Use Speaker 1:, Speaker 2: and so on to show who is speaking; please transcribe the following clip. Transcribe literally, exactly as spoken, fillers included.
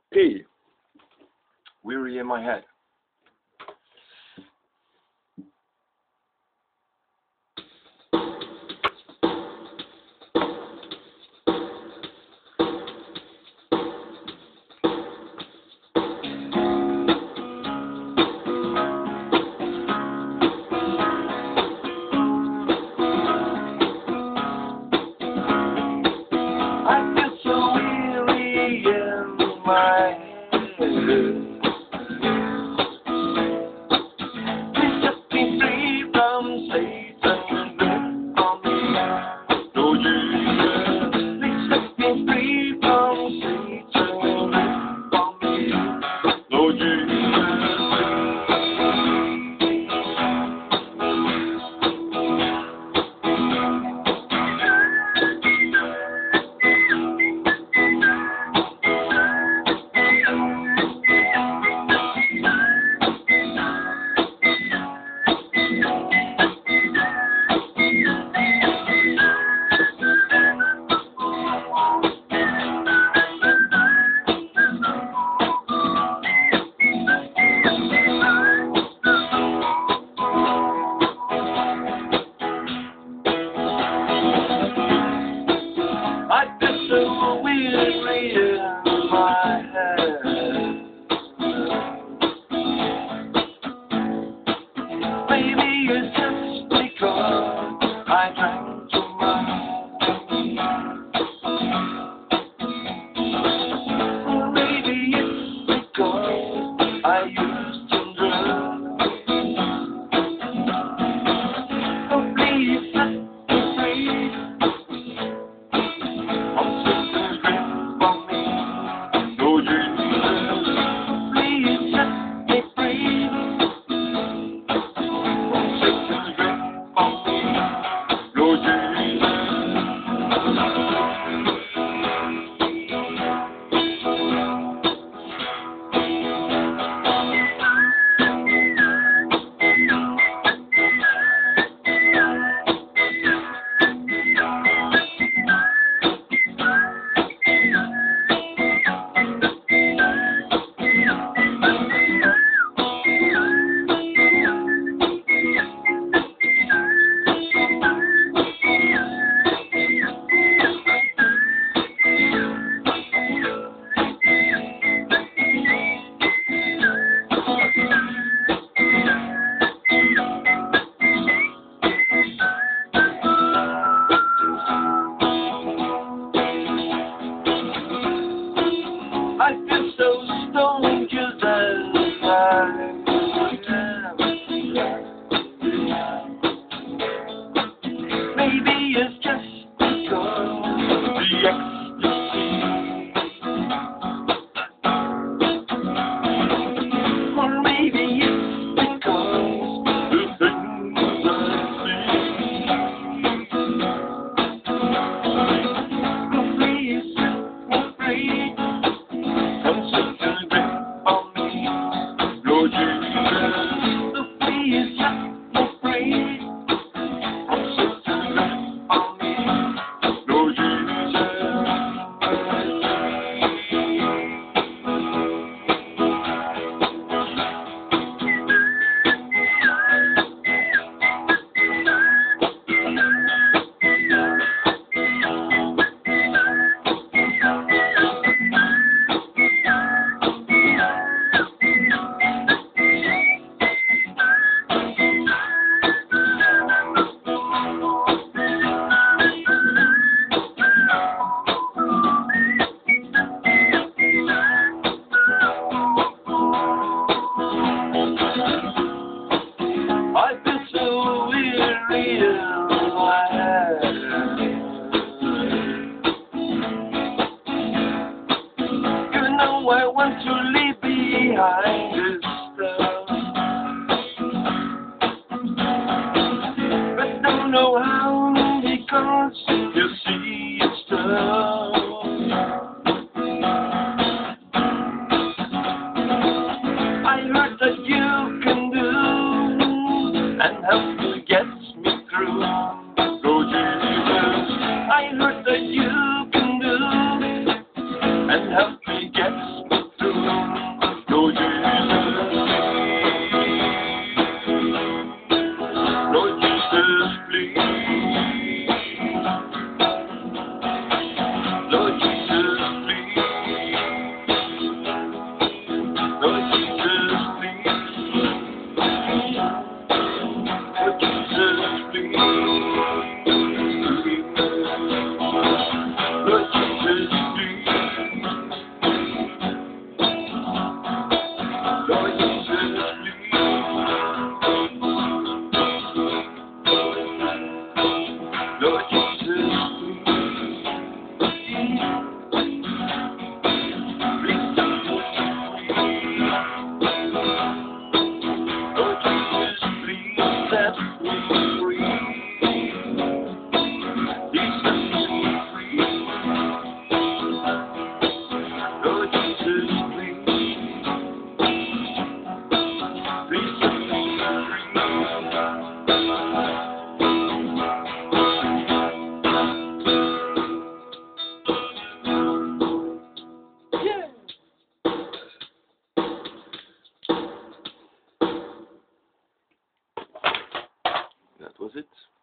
Speaker 1: P. Weary in my head. I feel so weary in my head. Please set me free from Satan's grip on me. Lord Jesus, please set me free from Satan's grip on me. Lord Jesus. I feel so weary in my head. Maybe it's just because I drank too much. Or maybe it's because I used some drugs. Oh, please set me free. I'm Satan's grip on me. Lord Jesus, please set me free. I'm Satan's grip on me. Lord Jesus. I feel so stoned just as I am. Maybe it's just because the ecstasy. Or maybe it's because the things I see. Oh, please set me free. I'm Satan's grip on me. Lord Jesus, so please set me free. I'm Satan's grip on me. Lord Jesus. I feel so weary in my head. Even though I want to leave behind this stuff, but don't know how because you see it's tough. I heard that you can do and help me get me through. Lord Jesus, I heard that you can do and help me get me through. Lord Jesus, please, please set me free. That was it.